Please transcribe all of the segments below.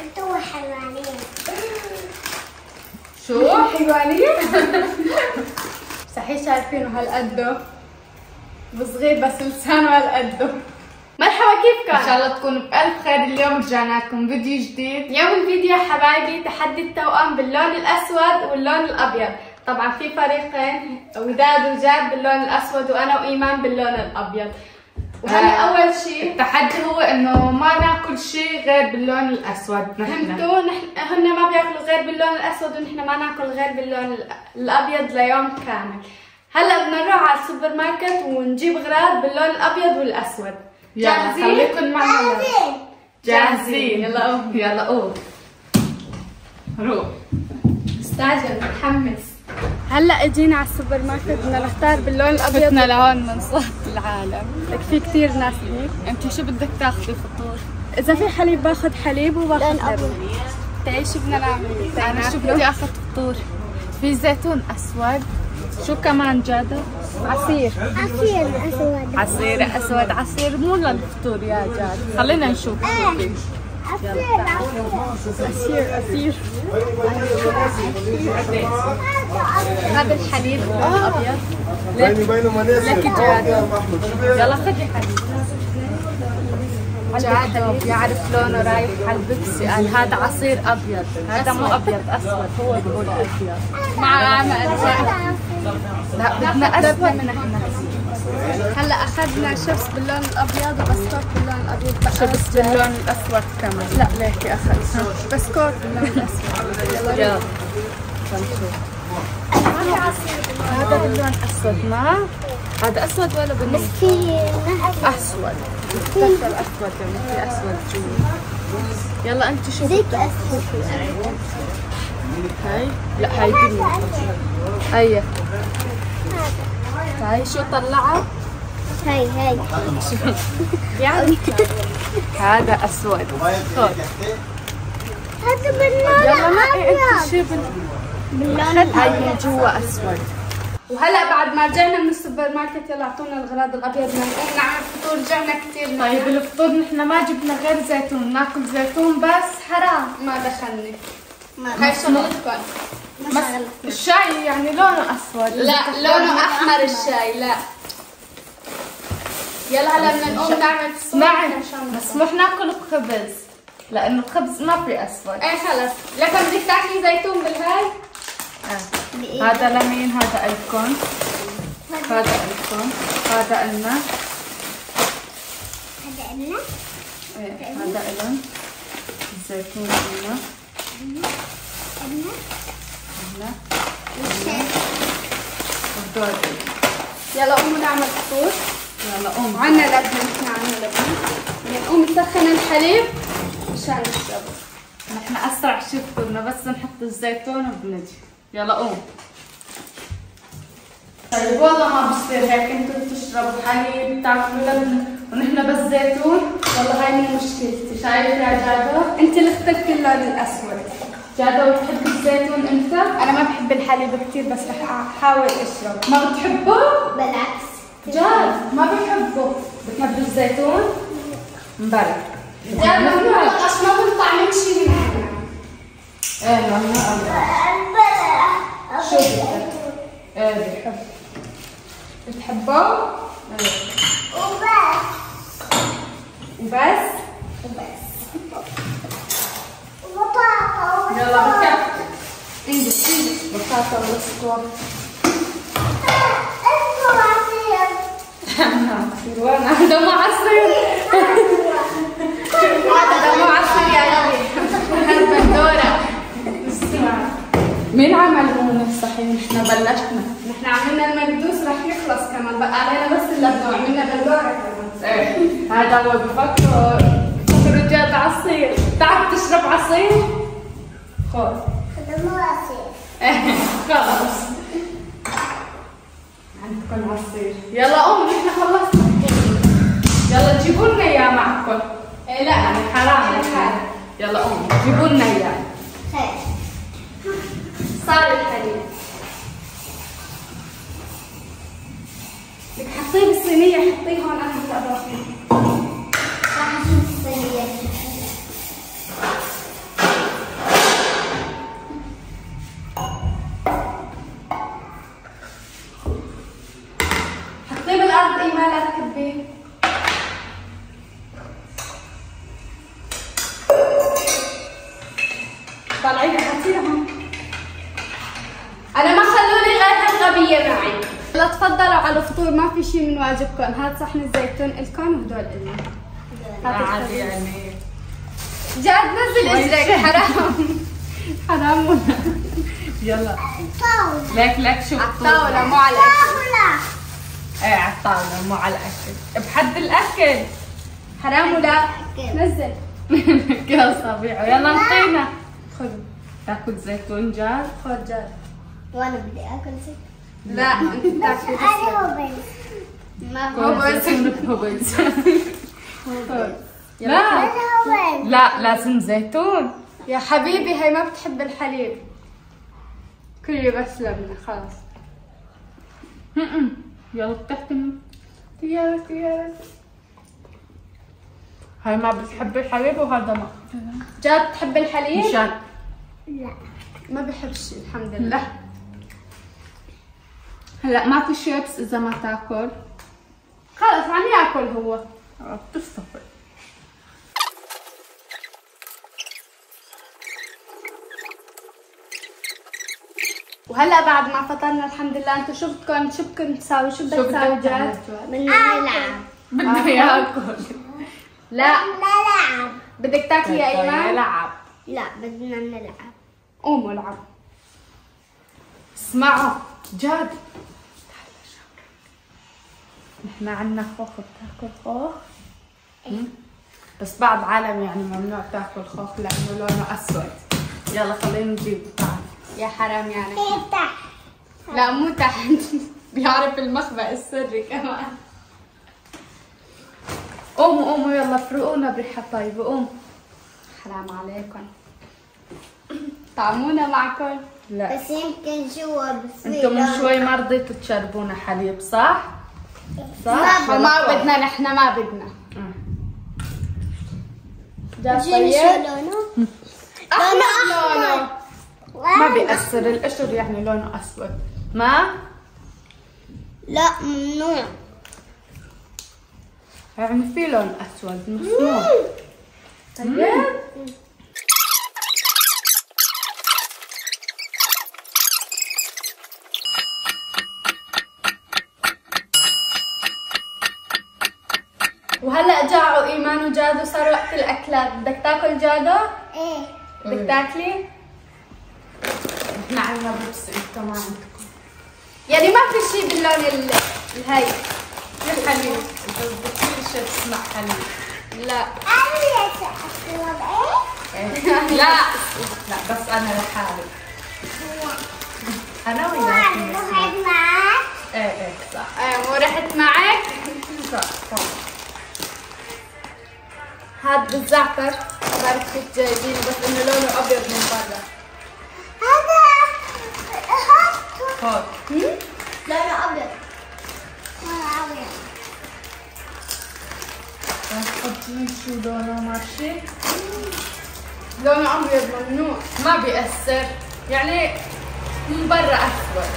انتوا حيوانين. شو؟ حيوانين؟ صحيح شايفينه هالقده صغير بس لسانه هالقده. مرحبا كيفكم؟ ان شاء الله تكونوا بألف خير. اليوم رجعنا لكم فيديو جديد. اليوم الفيديو يا حبايبي تحدي التوأم باللون الأسود واللون الأبيض. طبعا في فريقين، وداد وجاد باللون الأسود وأنا وإيمان باللون الأبيض. وهلا أول شيء التحدي هو إنه ما ناكل شيء غير باللون الأسود. فهمتوا؟ هن ما بياكلوا غير باللون الأسود ونحن ما ناكل غير باللون الأبيض ليوم كامل. هلا بدنا نروح على السوبر ماركت ونجيب اغراض باللون الأبيض والأسود. جاهزين؟ خليكم معنا. جاهزين. يلا قوم. يلا قوم. روح. مستعجل متحمس. هلا اجينا على السوبر ماركت بدنا نختار باللون الابيض. فتنا لهون من صوت العالم. لك في كثير ناس هيك. انت شو بدك تاخذي فطور؟ اذا في حليب باخذ حليب وباخذ لبن. تعي شو بدنا نعمل؟ انا شو بدي اخذ فطور؟ في زيتون اسود. شو كمان جادة؟ عصير. عصير اسود. عصير اسود. عصير مو للفطور يا جاد. خلينا نشوف. عصير. هذا الحليب الابيض. لك جاد. يلا خذي حليب. جاد بيعرف لونه رايح على البيبسي. قال هذا عصير ابيض. هذا مو ابيض اسود. هو بيقول ابيض. مع لا بدنا اسود من احنا. هلا اخذنا شيبس باللون الابيض وبسكوت باللون الابيض. شيبس باللون الاسود كمان. لا ليكي اخذنا بسكوت باللون الاسود. يلا نشوف. هذا باللون اسود. ما هذا اسود ولا بني؟ اسود. دخل اسود يعني في اسود جوا. يلا انت شو بدك؟ هاي لا هاي بني. هي هاي شو طلعت؟ هاي يعني هذا اسود. خذ هذا باللون الابيض. باللون هاي من جوا اسود. وهلا بعد ما رجعنا من السوبر ماركت يلا اعطونا الغراض الابيض بدنا نقوم نعمل فطور. رجعنا كثير. طيب الفطور نحن ما جبنا غير زيتون. ناكل زيتون بس حرام. ما دخلني. هاي شغلتكم. الشاي يعني لونه اسود. لا لونه احمر الشاي. لا يلا هلا بدنا نقوم نعمل فطور. نعم مسموح ناكل بخبز لانه الخبز ما في اسود. ايه خلص. لكن بدك تاكلي زيتون بالهاي. هذا لمين. هذا الكون. هذا الكون. هذا إلنا. هذا إلنا. ايه هذا إلنا. الزيتون إلنا. والدور. يلا قوموا نعمل فطور. يلا قوموا. عنا لبن. نحن عنا لبن. نقوم نسخن الحليب مشان نشربه. نحن اسرع شيء فطورنا بس نحط الزيتون وبنجي. يلا قوم. طيب والله ما بصير هيك. انتم تشربوا حليب تاكلوا لبن ونحن بس زيتون. والله هاي مو مشكلتي. شايف يا جادة؟ انت اللي اخترتي اللون الاسود. جادة بتحبي الزيتون انت؟ انا ما بحب الحليب كثير بس رح احاول اشرب. ما بتحبه؟ بالعكس. جاد ما بحبه. بتحبي الزيتون؟ مبارك. جاد ممنوع القش. ما بنطلع نمشي من هنا. ايه ممنوع. شو بدك؟ ايه بحب. بتحبه؟ ايه. وبس؟ وبطاطا. يلا بكفي. انجز بطاطا والسكر. عصير وين؟ هذا مو عصير. هذا مو عصير يا ربي. هذا بندورة. مين عمل هون صحيح؟ نحن بلشنا. نحن عملنا المكدوس رح يخلص كمان. بقى علينا بس اللبنة وعملنا بندورة كمان. ايه هذا هو بفكر رجال عصير. بتعرف تشرب عصير؟ خذ. هذا مو عصير. ايه خلص. عندكم عصير. يلا قوم نحن خلصنا. يلا جيبوا لنا اياه معكم. ايه لا يعني حرام. يلا قوم جيبوا لنا اياه. خير. صار الحليب. بدك حطيه بالصينية. حطيه هون. انا هلا بروح. راح اشوف الصينية. طالعين حاطينها هون. انا ما خلوني غير هالغبيه معي. لا تفضلوا على الفطور، ما في شيء من واجبكم. هذا صحن الزيتون الكم وهدول النا. عادي يعني. جاد نزل اجرك حرام. حرام ولا. يلا. لك شوف على الطاولة مو على الأكل. ايه على الطاولة مو على الأكل. بحد الأكل. حرام ولا؟ نزل. يا صبيعه يلا انطينا. خذوا. تاكل زيتون جاد؟ خذ جاد. وانا بدي اكل زيتون. لا انت تاكلي هبز. ما هبز. لا لا لازم زيتون يا حبيبي. هي ما بتحب الحليب. كلي بس لبنة خلاص. يلا بتحكي. يلا هاي ما بتحب الحليب وهذا ما. جاد بتحب الحليب؟ مشان لا ما بحبش الحمد لله. هلا ما في شيبس اذا ما تاكل. خلص عم ياكل هو. بتستفر. وهلا بعد ما فطرنا الحمد لله. انتم شو بدكم تساوي؟ شو بدك تساوي جاد؟ بدنا نلعب. بدنا ياكل. لا نلعب. بدك تاكلي يا ايمان؟ نلعب. لا بدنا نلعب. قوموا العبوا. اسمعوا جاد، نحن عندنا خوخ. بتاكل خوخ؟ بس بعض عالم يعني ممنوع تاكل خوخ لانه لونه اسود. يلا خلينا نجيبه. تعال يا حرام يعني. تحت. لا مو تحت. بيعرف المخبأ السري كمان. قوموا يلا فرقونا بريحة طيبة. قوموا. حرام عليكم. طعمونا معكم؟ لا بس يمكن جوا بصير. انتم من شوي ما رضيتوا تشربونا حليب صح؟ صح؟ ما بدنا نحن ما بدنا. جاب جيني شو طيب؟ لونه؟ احمر لونه. ما بيأثر القشر يعني لونه اسود. ما؟ لا ممنوع. يعني في لون اسود مسموح. طيب وهلا جاعوا ايمان وجاد وصار وقت الاكلات. بدك تاكل جادو؟ ايه. بدك تاكلي؟ نحن عندنا بوبسي انتم ما عندكم. يعني ما في شيء باللون الهي الحليب. انت بدك كل شيء تسمع حليب. لا انا اشرب ايه؟ لا بس انا لحالي. انا وياك. رحت معك؟ ايه صح. مو رحت معك؟ صح. هاد بالزعتر بعرف كيف جايبينه بس انه لونه ابيض من برا. هذا هاد لونه ابيض. لونه ابيض. تحطين شو لونه ماشي؟ لونه ابيض ممنوع. ما بيأثر يعني من برا اسود.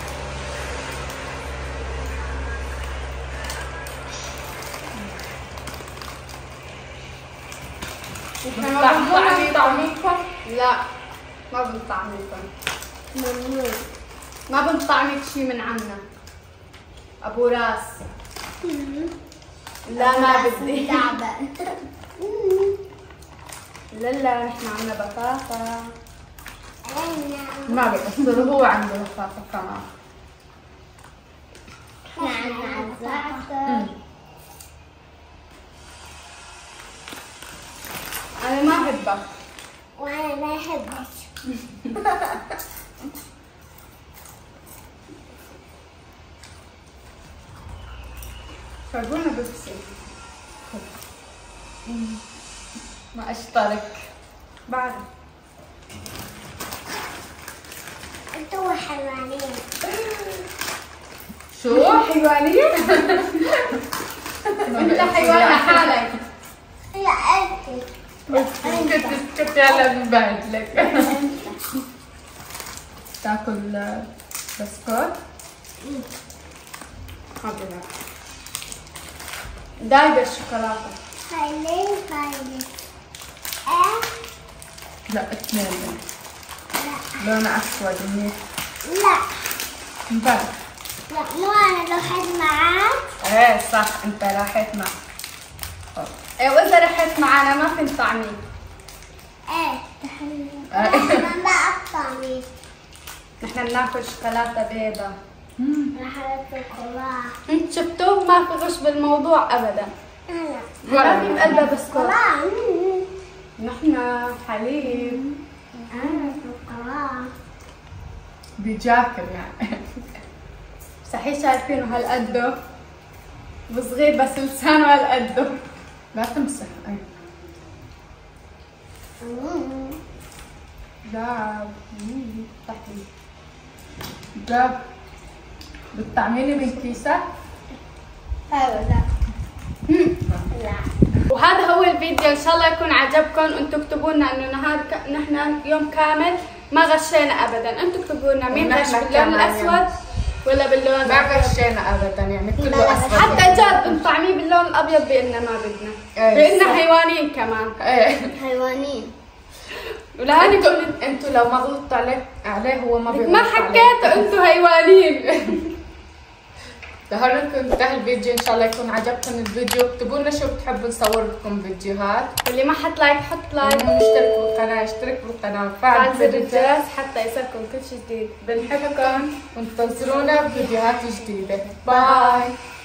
بنطعميكم؟ لا ما بنطعميكم. ممنوع. ما بنطعمك شيء من عنا. ابو راس. لا ما بدي. تعبان. لا نحن عنا بطاطا. ما بيأثر. هو عنده بطاطا كمان. نحن عنا الزعتر. انا ما احبك. وانا ما احبك. فرقونا بيبسي. ما اشترك. بعرف. انتوا حيوانين. شو؟ حيوانية؟ انت حيوان لحالك. لا انت. كنت هلا ببهدلك. تاكل بسكوت؟ حاضر. دايبة الشوكولاتة. خليه. لا اثنين. لونه اسود منيح. لا انتبه. لا مو انا رحت معك. ايه صح انت راحت معك. ايه واذا رحت معنا ما في طعمين. ايه انا ما اقطعني. نحن بناكل شوكولاته بيضاء. رحت الكولا. انت شفتوا ما في غش بالموضوع ابدا. انا ما في بقلبها بسكوت. كولا. نحن حليب. انا كولا. بيجاكل يعني. صحيح شايفينه هالقده وصغير بس لسانه هالقده. لا تمسح. جاب تحت جاب بتطعميني من كيسك؟ ايوه لا. لا. وهذا هو الفيديو، ان شاء الله يكون عجبكم. انتم اكتبوا لنا انه نحن يوم كامل ما غشينا ابدا. انتم اكتبوا لنا مين غش باللون الاسود ولا باللون ما غشينا ابدا يعني كله اسود. حتى جد مطعمين باللون الابيض باننا ما بدنا. باننا حيوانين كمان. ايه حيوانين. ولهاني انتوا لو ما غلطتوا عليه هو ما بيغلط ما حكيتوا انتم حيوانين. لهون انتهى الفيديو. ان شاء الله يكون عجبكم الفيديو. اكتبوا لنا شو بتحبوا نصور لكم فيديوهات. واللي ما حط لايك حط لايك. اشتركوا بالقناه اشترك بالقناه وفعل زر الجرس حتى يصلكم كل شيء جديد. بنحبكم وانتظرونا بفيديوهات جديده. باي.